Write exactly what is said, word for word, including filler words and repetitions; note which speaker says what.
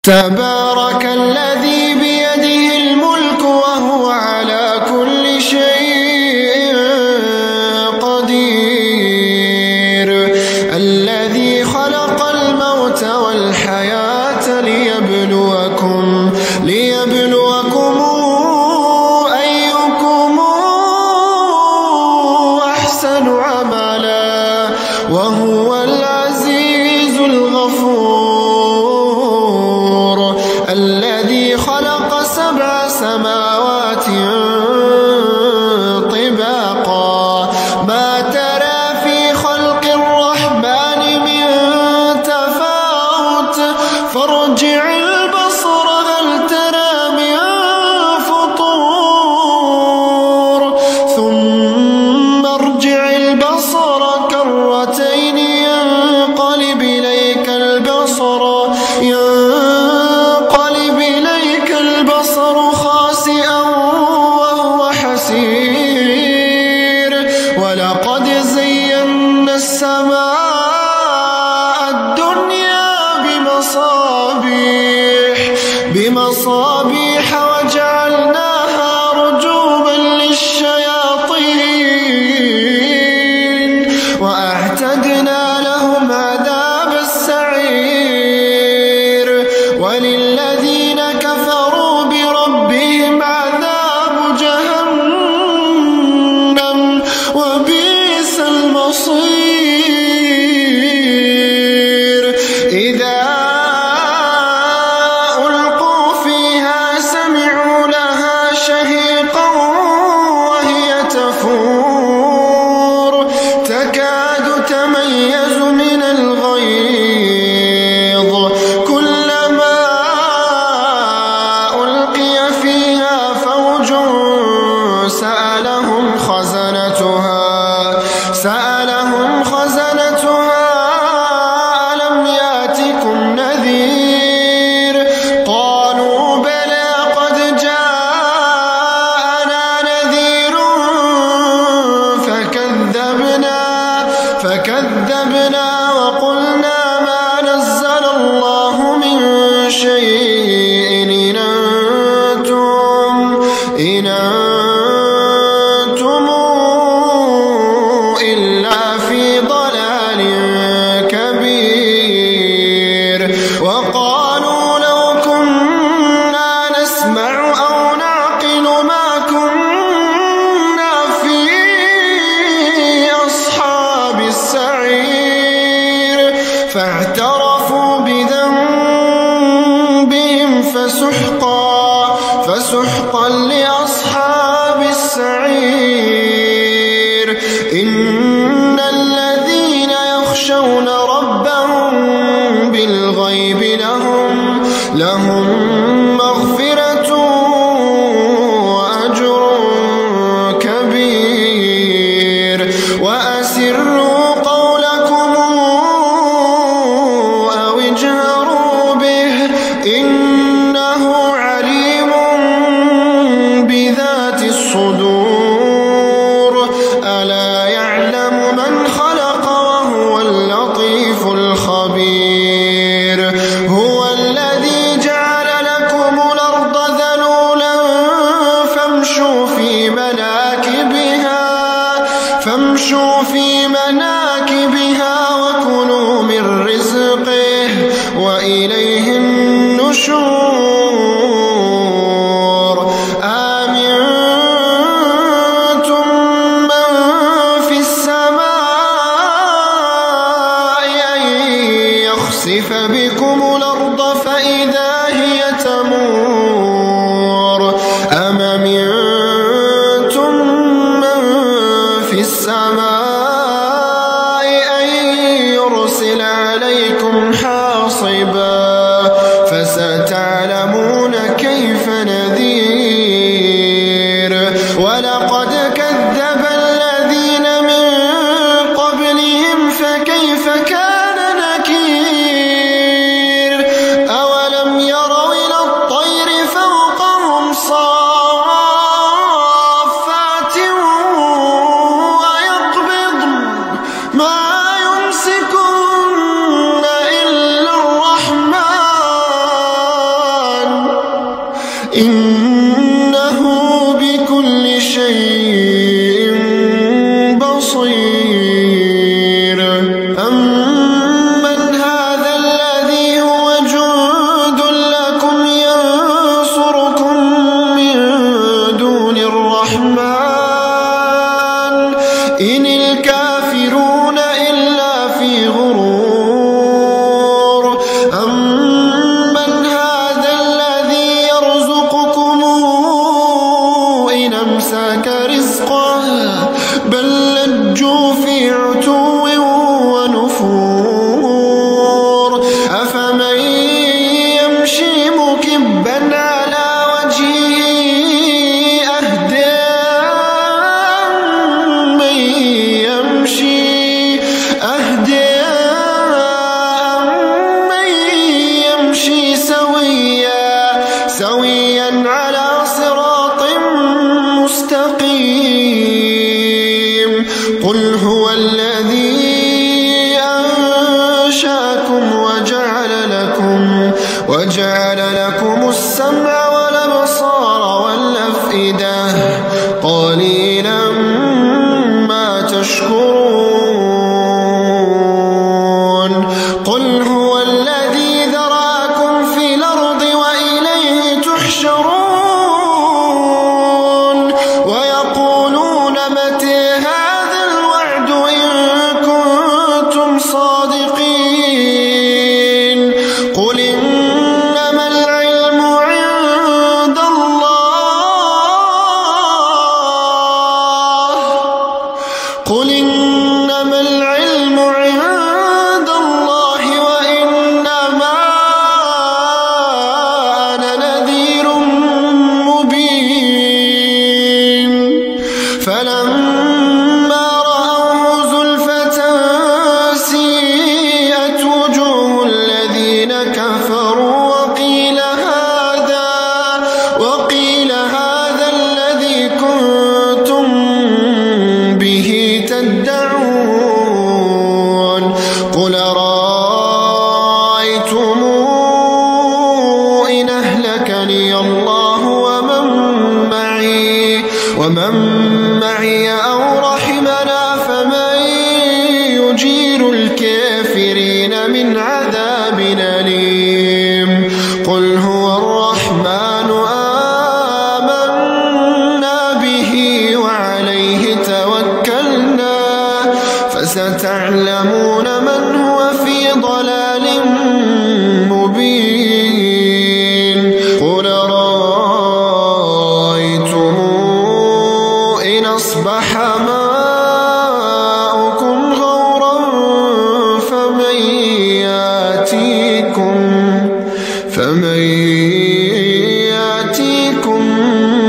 Speaker 1: تبارك الذي بيده الملك وهو على كل شيء قدير الذي خلق الموت والحياة ليبلوكم ليبلوكم أيكم أحسن عملا وهو العزيز الغفور الذي خلق سبع سماوات طباقا ما ترى في خلق الرحمن من تفاوت فارجع البصر هل ترى من فطور ثم ارجع البصر كرتين ينقلب إليك البصر ينقلب إليك البصر خاسئا وهو حسير ولقد زينا السماء الدنيا بمصابيح بمصابيح وجعلناها رجوما للشياطين وأعتدنا لهم عذاب السعير وللذين كفروا بربهم عذاب جهنم وبئس المصير إذا ألقوا فيها سمعوا لها شهيقا وهي تفور تكاد تميز من الغيظ كلما ألقي فيها فوج سألهم خزنتها سألهم خزنتها ألم يأتكم نذير قالوا بلى قد جاءنا نذير فكذبنا فكذبنا وقلنا ما نزل الله من شيء إن أنتم إن أنتم إلا في ضلال كبير وقالوا لو كنا نسمع أو نعقل ما كنا في أصحاب السعير فاعترفوا بذنبهم فسحقا فسحقا لأصحاب السعير إن الذين يخشون ربهم بالغيب لهم لهم مغفرة وأجر كبير وأسروا قولكم أو اجهروا به إنه عليم بذات الصدور ألا يعلم من خلق وهو اللطيف الخبير هو الذي جعل لكم الأرض ذلولا فامشوا في مناكبها فامشوا في مناكبها وكلوا من رزقه وإليه النشور آمنتم من في السماء أن يخسف بكم الأرض فإذا هي تمور أم أمنتم من في السماء أن يرسل عليكم حاصبا فستعلمون كيف نذير ولقد كذب الذين من قبلهم فكيف كان نكير أولم يروا إلى إنه بكل شيء بصير. أمن هذا الذي هو جند لكم ينصركم من دون الرحمن إن الكافرون إلا في غرور. أمن هذا الذي يرزقكم إن أمسك رزقه بل لجوا في عتو ونفور. أفمن يمشي مكبا على وجهه أهدى من يمشي أهدى من يمشي سويا سويا على صراط مستقيم. قل هو الذي أنشأكم وجعل لكم وجعل لكم السمع والأبصار والأفئدة قليلا ما تشكرون. قل هو الذي ذراكم في الأرض وإليه تحشرون. ويقولون متى هذا الوعد إن كنتم صادقين. قل إنما العلم عند الله قل إنما العلم عند الله وإنما أنا نذير مبين. فلما رأوه زلفة سيئت وجوه الذين كفروا وقيل هذا وقيل هذا الذي كنتم به تدعون. قل رأيتم إن أهلكني الله ومن معي ومن معي أو رحمنا فمن يجير الكافرين من عذاب أليم. قل هو الرحمن آمنا به وعليه توكلنا فستعلمون من هو في ضلال مبين. قل رأيتم إن أصبح ماؤكم غورا فمن يأتيكم فمن يأتيكم